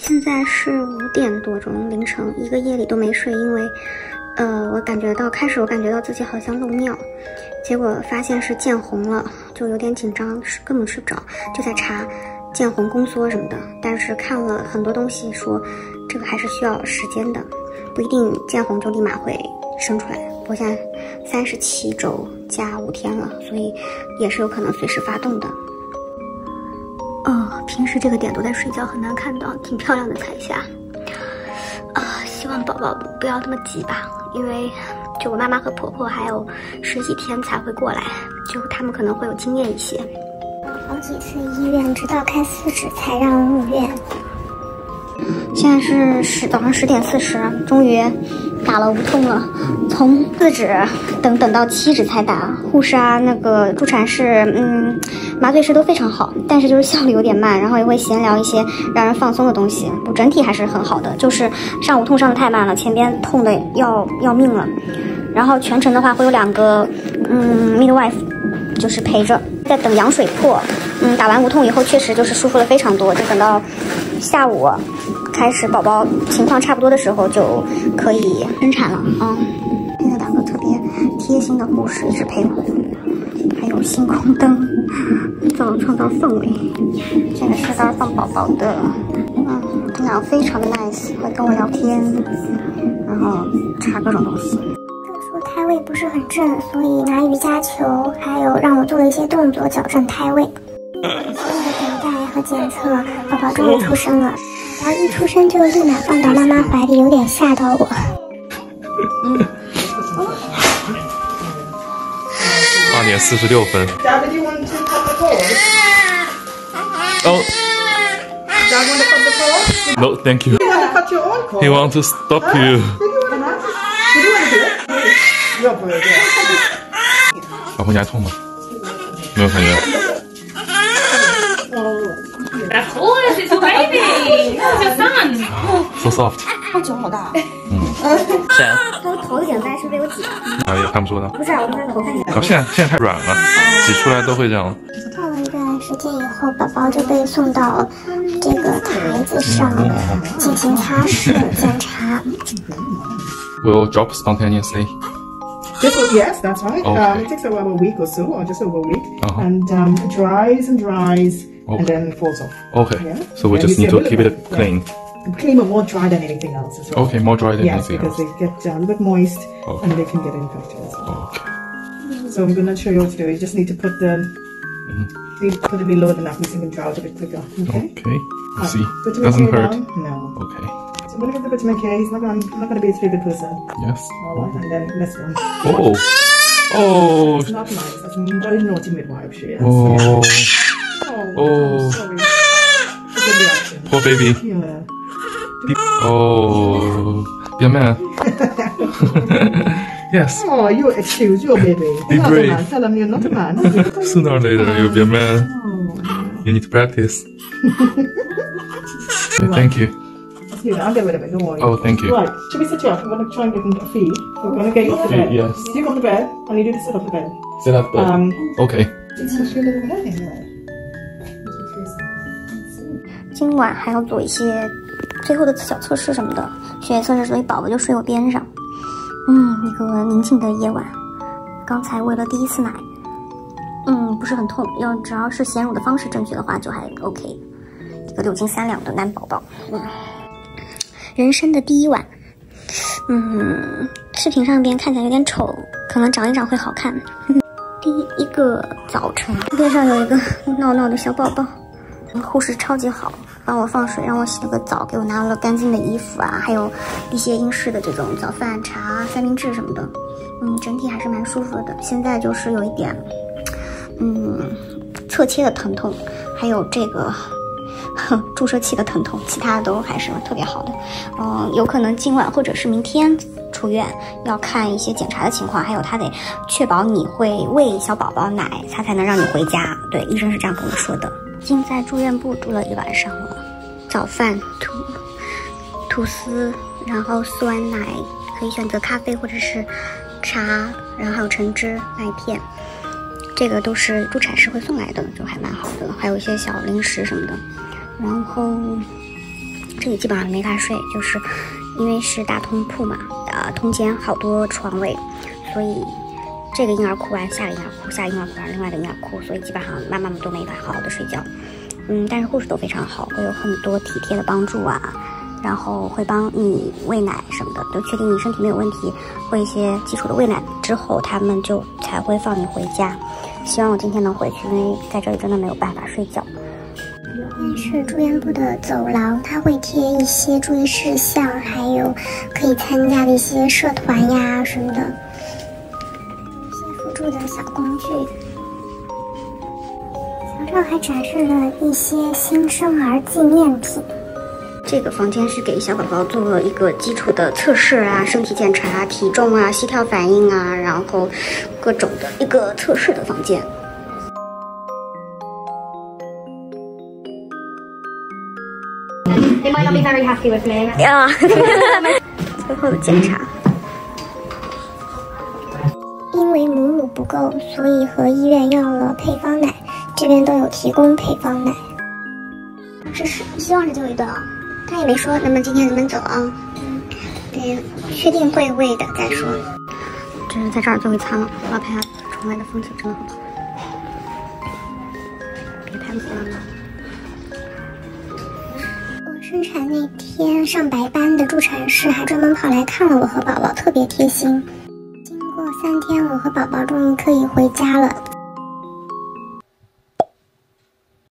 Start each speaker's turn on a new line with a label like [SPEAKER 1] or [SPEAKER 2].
[SPEAKER 1] 现在是5点多钟，凌晨，一个夜里都没睡，因为，我感觉到自己好像漏尿，结果发现是见红了，就有点紧张，根本睡不着，就在查见红宫缩什么的，但是看了很多东西说，这个还是需要时间的，不一定见红就立马会生出来。我现在37周加5天了，所以也是有可能随时发动的。平时这个点都在睡觉，很难看到，挺漂亮的彩霞。希望宝宝不要这么急吧，因为就我妈妈和婆婆还有10几天才会过来，就他们可能会有经验一些。好几次医院，直到开4指才让入院。现在是早上10点40，终于打了无痛了。从4指等到7指才打，护士啊，那个助产士，麻醉师都非常好，但是就是效率有点慢，然后也会闲聊一些让人放松的东西。不，整体还是很好的，就是上无痛上的太慢了，前边痛的要命了。然后全程的话会有2个midwife， 就是陪着，在等羊水破。打完无痛以后确实就是舒服了非常多，就等到下午开始宝宝情况差不多的时候就可以生产了啊。现在2个特别贴心的护士一直陪我，还有星空灯，创造氛围。这个是这放宝宝的，他俩非常的 nice， 会跟我聊天，然后查各种东西。胎位不是很正，所以拿瑜伽球，还有让我做了一些动作矫正胎位。所有的等待和检测，宝宝终于出生了。然后一出生就立马放到妈妈怀里，有点吓到我。
[SPEAKER 2] 8点46分。Oh. No, thank you. He wants to stop you. 小红牙痛吗？没有感觉。
[SPEAKER 3] Of course, it's your baby. It's your son.
[SPEAKER 2] So soft.
[SPEAKER 4] 他脚好大。
[SPEAKER 2] 是啊。
[SPEAKER 1] 他头有点歪，是被我挤的。
[SPEAKER 2] 也看不出来。
[SPEAKER 1] 不是，我刚才头看见。
[SPEAKER 2] 现在太软了，挤出来都会这样。
[SPEAKER 1] 过了一段时间以后，宝宝就被送到这个台子上进行擦拭检查。
[SPEAKER 2] Will drop spontaneously.
[SPEAKER 5] Yes, that's right.
[SPEAKER 2] Okay.
[SPEAKER 5] It takes about a week or so, or just over a week, and it dries and dries, and then falls off.
[SPEAKER 2] Okay.
[SPEAKER 5] Yeah?
[SPEAKER 2] So we just need to keep it clean.
[SPEAKER 5] Clean, but more dry than anything else as well.
[SPEAKER 2] Okay, more dry than
[SPEAKER 5] yes,
[SPEAKER 2] anything
[SPEAKER 5] because
[SPEAKER 2] else.
[SPEAKER 5] they get a little bit moist,
[SPEAKER 2] Okay.
[SPEAKER 5] and they can get infected as well.
[SPEAKER 2] Okay.
[SPEAKER 5] So I'm going to show you what to do. You just need to put the put it below the napkin so you can dry it a bit quicker. Okay.
[SPEAKER 2] Okay. Let's see.
[SPEAKER 5] Vitamin
[SPEAKER 2] Doesn't
[SPEAKER 5] K
[SPEAKER 2] hurt.
[SPEAKER 5] down? No.
[SPEAKER 2] Okay.
[SPEAKER 5] So I'm going to give the vitamin K. He's not going to be a very good person.
[SPEAKER 2] Yes.
[SPEAKER 5] All right, and then this one.
[SPEAKER 2] Oh. Oh.
[SPEAKER 5] It's not nice. That's a very naughty midwife. She is.
[SPEAKER 2] Oh.
[SPEAKER 5] Yeah.
[SPEAKER 2] Oh.
[SPEAKER 5] Sorry. It's a good reaction.
[SPEAKER 2] Poor baby.
[SPEAKER 5] Yeah.
[SPEAKER 2] Oh. Be a man. Yes.
[SPEAKER 5] Oh, you excuse your baby.
[SPEAKER 2] Be
[SPEAKER 5] You're not
[SPEAKER 2] brave.
[SPEAKER 5] a man. Tell him you're not a man.
[SPEAKER 2] Sooner or later, you'll be a man. You need to practice. Okay, thank you.
[SPEAKER 5] Here, I'll get rid of it. Don't worry.
[SPEAKER 2] Oh, thank you.
[SPEAKER 5] Right. Should we sit you up? I'm going to try and get him a feed. We're going to get you off the bed.
[SPEAKER 2] Yes.
[SPEAKER 5] You go to bed. I need you to sit up the bed.
[SPEAKER 2] Sit up there. Okay.
[SPEAKER 5] It's just your little head anyway.
[SPEAKER 1] 今晚还要做一些最后的小测试什么的，血液测试，所以宝宝就睡我边上。一个宁静的夜晚。刚才喂了第1次奶，不是很痛，只要是衔乳的方式正确的话就还 OK。一个6斤3两的男宝宝，人生的第1晚。视频上边看起来有点丑，可能长一长会好看。第一个早晨，边上有一个闹闹的小宝宝。护士超级好，帮我放水，让我洗了个澡，给我拿了干净的衣服啊，还有一些英式的这种早饭、茶、三明治什么的。整体还是蛮舒服的。现在就是有一点，侧切的疼痛，还有这个注射器的疼痛，其他的都还是特别好的。有可能今晚或者是明天出院，要看一些检查的情况，还有他得确保你会喂小宝宝奶，他才能让你回家。对，医生是这样跟我说的。已经在住院部住了1晚上了，早饭吐司，然后丝完奶，可以选择咖啡或者是茶，然后还有橙汁麦片，这个都是助产士会送来的，就还蛮好的，还有一些小零食什么的。然后这这里基本上没法睡，就是因为是大通铺嘛，通间好多床位，所以这个婴儿哭完，下个婴儿哭，下个婴儿哭完，另外一个婴儿哭，所以基本上妈妈们都没法好好的睡觉。但是护士都非常好，会有很多体贴的帮助啊，然后会帮你喂奶什么的，都确定你身体没有问题，或一些基础的喂奶之后，他们就才会放你回家。希望我今天能回去，因为在这里真的没有办法睡觉。
[SPEAKER 4] 是住院部的走廊，它会贴一些注意事项，还有可以参加的一些社团呀什么的，一些辅助的小工具。墙上还展示了一些新生儿纪念品。
[SPEAKER 1] 这个房间是给小宝宝做了一个基础的测试啊，身体检查、体重啊、心跳反应啊，然后各种的一个测试的房间。
[SPEAKER 3] They might not be very happy with me.
[SPEAKER 1] 呀，最后的检查。
[SPEAKER 4] 因为母乳不够，所以和医院要了配方奶，这边都有提供配方奶。
[SPEAKER 1] 希望是最后一顿啊，他也没说能不能今天走啊。对，确定会喂的再说。这是在这儿最后一餐了，我要拍下窗外的风景，真的很好。别拍不行了。
[SPEAKER 4] 生产那天上白班的助产士还专门跑来看了我和宝宝，特别贴心。经过3天，我和宝宝终于可以回家了。